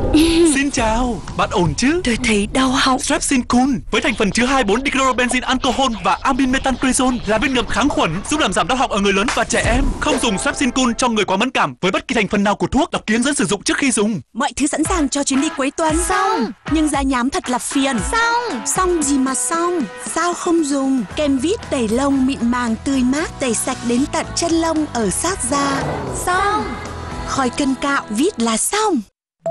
Xin chào, bạn ổn chứ? Tôi thấy đau họng. Strepsincun với thành phần chứa 24 dichlorobenzene alcohol và amin methampredol là viên ngầm kháng khuẩn giúp làm giảm đau họng ở người lớn và trẻ em. Không dùng Strepsincun cho người quá mẫn cảm với bất kỳ thành phần nào của thuốc. Đọc ký hướng dẫn sử dụng trước khi dùng. Mọi thứ sẵn sàng cho chuyến đi cuối tuần. Xong. Nhưng da nhám thật là phiền. Xong. Xong gì mà xong? Sao không dùng kem vít tẩy lông mịn màng tươi mát, tẩy sạch đến tận chân lông ở sát da. Xong. Khỏi cần cạo, vít là xong.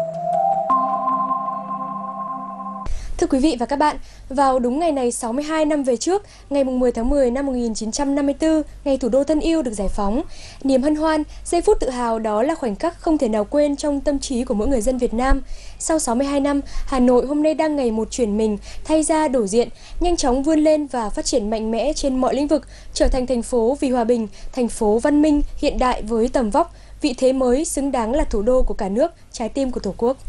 Thưa quý vị và các bạn, vào đúng ngày này 62 năm về trước, ngày 10 tháng 10 năm 1954, ngày thủ đô thân yêu được giải phóng. Niềm hân hoan, giây phút tự hào đó là khoảnh khắc không thể nào quên trong tâm trí của mỗi người dân Việt Nam. Sau 62 năm, Hà Nội hôm nay đang ngày một chuyển mình, thay da đổi diện, nhanh chóng vươn lên và phát triển mạnh mẽ trên mọi lĩnh vực, trở thành thành phố vì hòa bình, thành phố văn minh, hiện đại với tầm vóc, vị thế mới xứng đáng là thủ đô của cả nước, trái tim của Tổ quốc.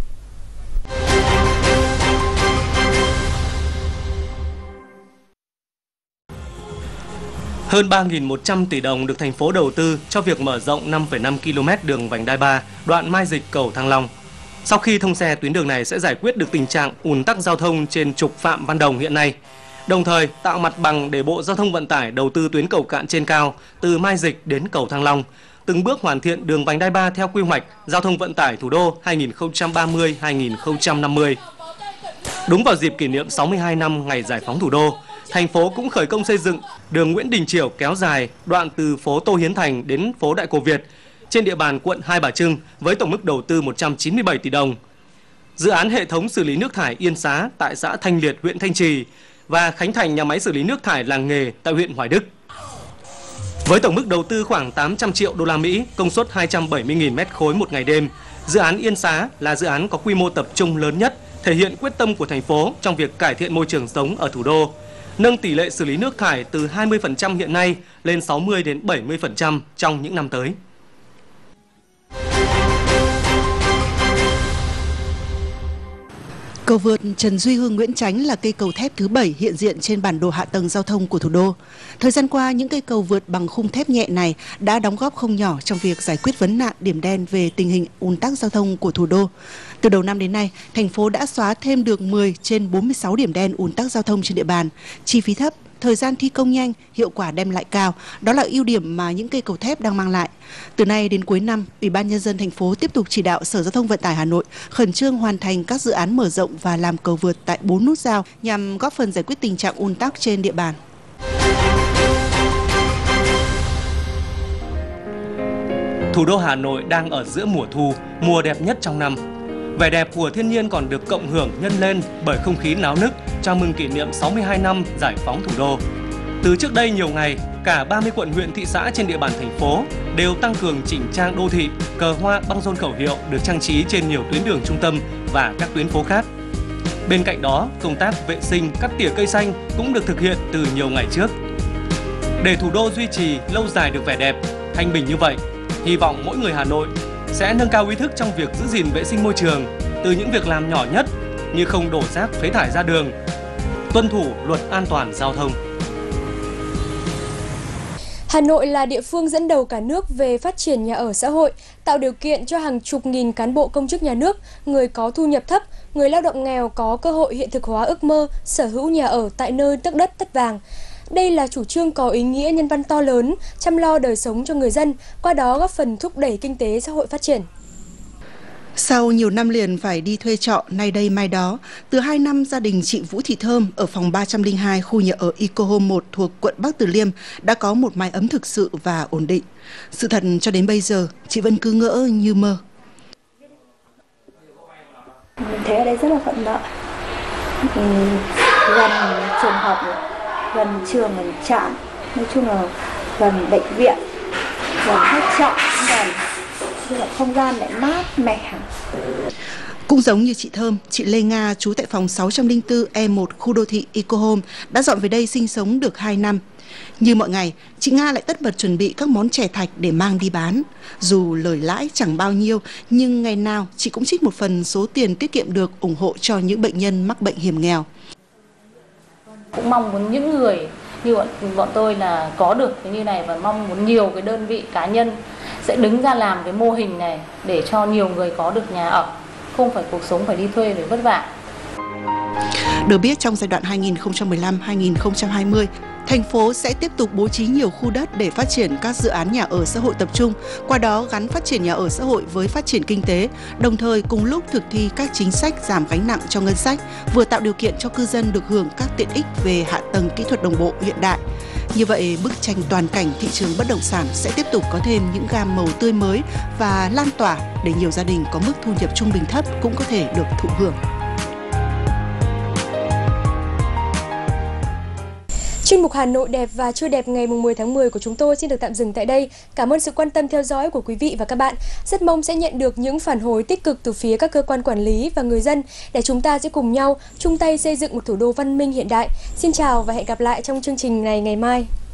Hơn 3.100 tỷ đồng được thành phố đầu tư cho việc mở rộng 5,5 km đường vành đai 3, đoạn Mai Dịch - cầu Thăng Long. Sau khi thông xe, tuyến đường này sẽ giải quyết được tình trạng ùn tắc giao thông trên trục Phạm Văn Đồng hiện nay, đồng thời tạo mặt bằng để Bộ Giao thông Vận tải đầu tư tuyến cầu cạn trên cao từ Mai Dịch đến cầu Thăng Long, từng bước hoàn thiện đường vành đai 3 theo quy hoạch giao thông vận tải thủ đô 2030-2050. Đúng vào dịp kỷ niệm 62 năm ngày giải phóng thủ đô, thành phố cũng khởi công xây dựng đường Nguyễn Đình Chiểu kéo dài đoạn từ phố Tô Hiến Thành đến phố Đại Cổ Việt trên địa bàn quận Hai Bà Trưng với tổng mức đầu tư 197 tỷ đồng. Dự án hệ thống xử lý nước thải Yên Xá tại xã Thanh Liệt, huyện Thanh Trì và khánh thành nhà máy xử lý nước thải Làng Nghề tại huyện Hoài Đức. Với tổng mức đầu tư khoảng 800 triệu đô la Mỹ, công suất 270.000 mét khối một ngày đêm, dự án Yên Xá là dự án có quy mô tập trung lớn nhất, thể hiện quyết tâm của thành phố trong việc cải thiện môi trường sống ở thủ đô, nâng tỷ lệ xử lý nước thải từ 20% hiện nay lên 60 đến 70% trong những năm tới. Cầu vượt Trần Duy Hưng - Nguyễn Chánh là cây cầu thép thứ 7 hiện diện trên bản đồ hạ tầng giao thông của thủ đô. Thời gian qua, những cây cầu vượt bằng khung thép nhẹ này đã đóng góp không nhỏ trong việc giải quyết vấn nạn điểm đen về tình hình ùn tắc giao thông của thủ đô. Từ đầu năm đến nay, thành phố đã xóa thêm được 10 trên 46 điểm đen ùn tắc giao thông trên địa bàn. Chi phí thấp, thời gian thi công nhanh, hiệu quả đem lại cao, đó là ưu điểm mà những cây cầu thép đang mang lại. Từ nay đến cuối năm, Ủy ban Nhân dân thành phố tiếp tục chỉ đạo Sở Giao thông Vận tải Hà Nội khẩn trương hoàn thành các dự án mở rộng và làm cầu vượt tại 4 nút giao nhằm góp phần giải quyết tình trạng ùn tắc trên địa bàn. Thủ đô Hà Nội đang ở giữa mùa thu, mùa đẹp nhất trong năm. Vẻ đẹp của thiên nhiên còn được cộng hưởng nhân lên bởi không khí náo nức chào mừng kỷ niệm 62 năm giải phóng thủ đô. Từ trước đây nhiều ngày, cả 30 quận huyện thị xã trên địa bàn thành phố đều tăng cường chỉnh trang đô thị, cờ hoa băng rôn khẩu hiệu được trang trí trên nhiều tuyến đường trung tâm và các tuyến phố khác. Bên cạnh đó, công tác vệ sinh, cắt tỉa cây xanh cũng được thực hiện từ nhiều ngày trước. Để thủ đô duy trì lâu dài được vẻ đẹp, thanh bình như vậy, hy vọng mỗi người Hà Nội sẽ nâng cao ý thức trong việc giữ gìn vệ sinh môi trường từ những việc làm nhỏ nhất như không đổ rác phế thải ra đường, tuân thủ luật an toàn giao thông. Hà Nội là địa phương dẫn đầu cả nước về phát triển nhà ở xã hội, tạo điều kiện cho hàng chục nghìn cán bộ công chức nhà nước, người có thu nhập thấp, người lao động nghèo có cơ hội hiện thực hóa ước mơ sở hữu nhà ở tại nơi tấc đất tất vàng. Đây là chủ trương có ý nghĩa nhân văn to lớn, chăm lo đời sống cho người dân, qua đó góp phần thúc đẩy kinh tế xã hội phát triển. Sau nhiều năm liền phải đi thuê trọ nay đây mai đó, từ 2 năm gia đình chị Vũ Thị Thơm ở phòng 302 khu nhà ở Eco Home 1 thuộc quận Bắc Từ Liêm đã có một mái ấm thực sự và ổn định. Sự thật cho đến bây giờ, chị vẫn cứ ngỡ như mơ. Mình thấy ở đây rất là thuận lợi. Gần trường học, gần trường, gần trạm, nói chung là gần bệnh viện, gần khách trọ, gần không gian lại mát mẻ. Cũng giống như chị Thơm, chị Lê Nga trú tại phòng 604 E1 khu đô thị Eco Home đã dọn về đây sinh sống được 2 năm. Như mọi ngày, chị Nga lại tất bật chuẩn bị các món chè thạch để mang đi bán. Dù lời lãi chẳng bao nhiêu, nhưng ngày nào chị cũng trích một phần số tiền tiết kiệm được ủng hộ cho những bệnh nhân mắc bệnh hiểm nghèo. Cũng mong muốn những người như bọn tôi là có được cái như này, và mong muốn nhiều cái đơn vị cá nhân sẽ đứng ra làm cái mô hình này để cho nhiều người có được nhà ở, không phải cuộc sống phải đi thuê để vất vả. Được biết trong giai đoạn 2015-2020, thành phố sẽ tiếp tục bố trí nhiều khu đất để phát triển các dự án nhà ở xã hội tập trung, qua đó gắn phát triển nhà ở xã hội với phát triển kinh tế, đồng thời cùng lúc thực thi các chính sách giảm gánh nặng cho ngân sách, vừa tạo điều kiện cho cư dân được hưởng các tiện ích về hạ tầng kỹ thuật đồng bộ hiện đại. Như vậy, bức tranh toàn cảnh thị trường bất động sản sẽ tiếp tục có thêm những gam màu tươi mới và lan tỏa để nhiều gia đình có mức thu nhập trung bình thấp cũng có thể được thụ hưởng. Chuyên mục Hà Nội đẹp và chưa đẹp ngày 10 tháng 10 của chúng tôi xin được tạm dừng tại đây. Cảm ơn sự quan tâm theo dõi của quý vị và các bạn. Rất mong sẽ nhận được những phản hồi tích cực từ phía các cơ quan quản lý và người dân để chúng ta sẽ cùng nhau chung tay xây dựng một thủ đô văn minh hiện đại. Xin chào và hẹn gặp lại trong chương trình này ngày mai.